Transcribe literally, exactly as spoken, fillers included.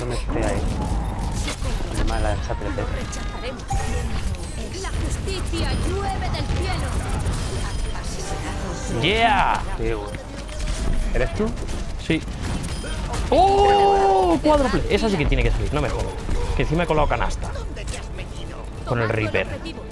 no esté ahí. Qué mala esa P T. La justicia llueve del cielo. ¡Yeah! Sí, güey. ¿Eres tú? Sí. ¡Oh! Cuádruple. Esa sí que tiene que salir, no me jodas. Que encima he colado canasta. Con el Reaper.